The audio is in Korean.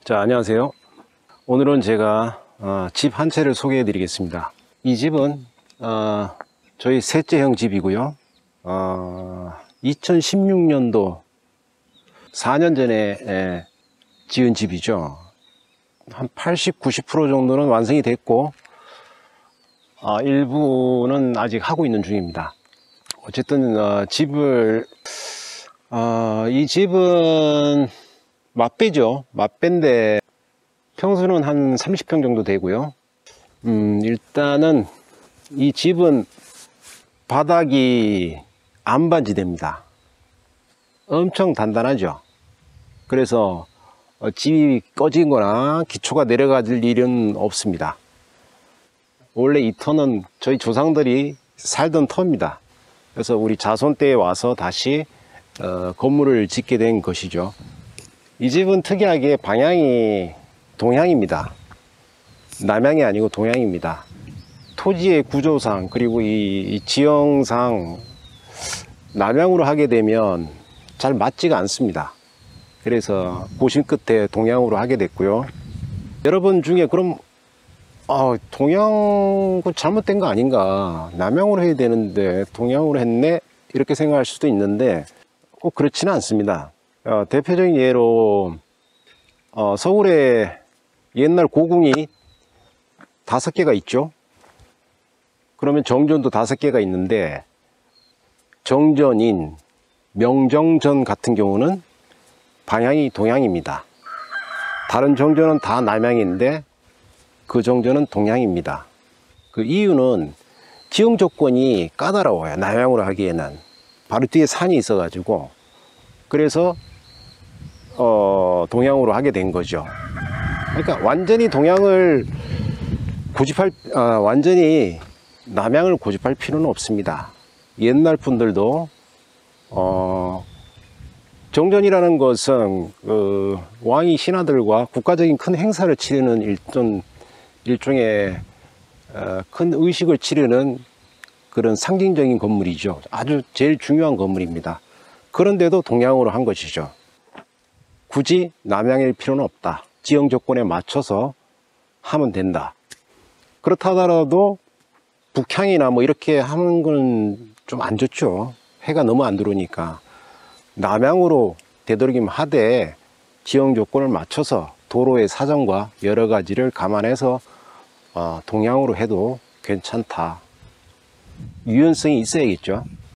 자, 안녕하세요. 오늘은 제가 집 한 채를 소개해 드리겠습니다. 이 집은 저희 셋째형 집이고요. 2016년도 4년 전에 지은 집이죠. 한 80, 90% 정도는 완성이 됐고 일부는 아직 하고 있는 중입니다. 어쨌든 이 집은 맞배죠. 맞배인데 평수는 한 30평 정도 되고요. 일단은 이 집은 바닥이 안반지대입니다. 엄청 단단하죠. 그래서 집이 꺼진 거나 기초가 내려갈 일은 없습니다. 원래 이 터는 저희 조상들이 살던 터입니다. 그래서 우리 자손 때에 와서 다시 건물을 짓게 된 것이죠. 이 집은 특이하게 방향이 동향입니다. 남향이 아니고 동향입니다. 토지의 구조상 그리고 이 지형상 남향으로 하게 되면 잘 맞지가 않습니다. 그래서 고심 끝에 동향으로 하게 됐고요. 여러분 중에 그럼 동향 잘못된 거 아닌가, 남향으로 해야 되는데 동향으로 했네, 이렇게 생각할 수도 있는데 꼭 그렇지는 않습니다. 대표적인 예로 서울에 옛날 고궁이 5개가 있죠. 그러면 정전도 5개가 있는데 정전인 명정전 같은 경우는 방향이 동향입니다. 다른 정전은 다 남향인데 그 정전은 동향입니다. 그 이유는 지형 조건이 까다로워요. 남향으로 하기에는 바로 뒤에 산이 있어 가지고, 그래서 동향으로 하게 된 거죠. 그러니까 완전히 완전히 남향을 고집할 필요는 없습니다. 옛날 분들도 정전이라는 것은 왕이 신하들과 국가적인 큰 행사를 치르는 일종의 큰 의식을 치르는 그런 상징적인 건물이죠. 아주 제일 중요한 건물입니다. 그런데도 동향으로 한 것이죠. 굳이 남향일 필요는 없다. 지형 조건에 맞춰서 하면 된다. 그렇다 하더라도 북향이나 뭐 이렇게 하는 건 좀 안 좋죠. 해가 너무 안 들어오니까 남향으로 되도록이면 하되 지형 조건을 맞춰서 도로의 사정과 여러 가지를 감안해서 동향으로 해도 괜찮다. 유연성이 있어야겠죠.